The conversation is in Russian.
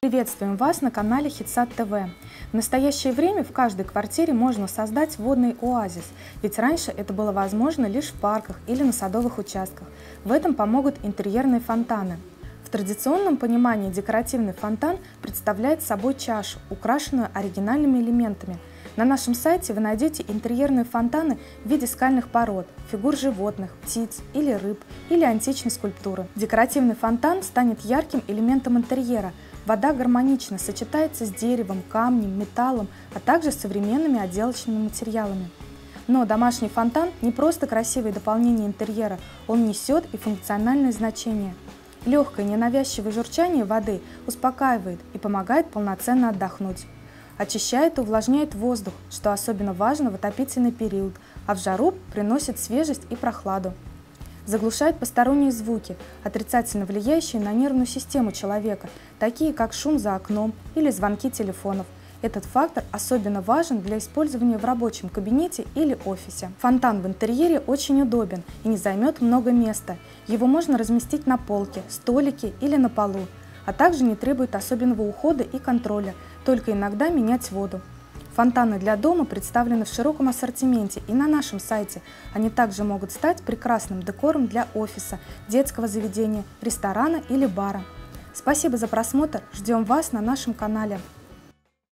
Приветствуем вас на канале Хитсад ТВ. В настоящее время в каждой квартире можно создать водный оазис, ведь раньше это было возможно лишь в парках или на садовых участках. В этом помогут интерьерные фонтаны. В традиционном понимании декоративный фонтан представляет собой чашу, украшенную оригинальными элементами. На нашем сайте вы найдете интерьерные фонтаны в виде скальных пород, фигур животных, птиц или рыб, или античной скульптуры. Декоративный фонтан станет ярким элементом интерьера. Вода гармонично сочетается с деревом, камнем, металлом, а также с современными отделочными материалами. Но домашний фонтан не просто красивое дополнение интерьера, он несет и функциональное значение. Легкое ненавязчивое журчание воды успокаивает и помогает полноценно отдохнуть. Очищает и увлажняет воздух, что особенно важно в отопительный период, а в жару приносит свежесть и прохладу. Заглушает посторонние звуки, отрицательно влияющие на нервную систему человека, такие как шум за окном или звонки телефонов. Этот фактор особенно важен для использования в рабочем кабинете или офисе. Фонтан в интерьере очень удобен и не займет много места. Его можно разместить на полке, столике или на полу, а также не требует особенного ухода и контроля, только иногда менять воду. Фонтаны для дома представлены в широком ассортименте и на нашем сайте. Они также могут стать прекрасным декором для офиса, детского заведения, ресторана или бара. Спасибо за просмотр, ждем вас на нашем канале.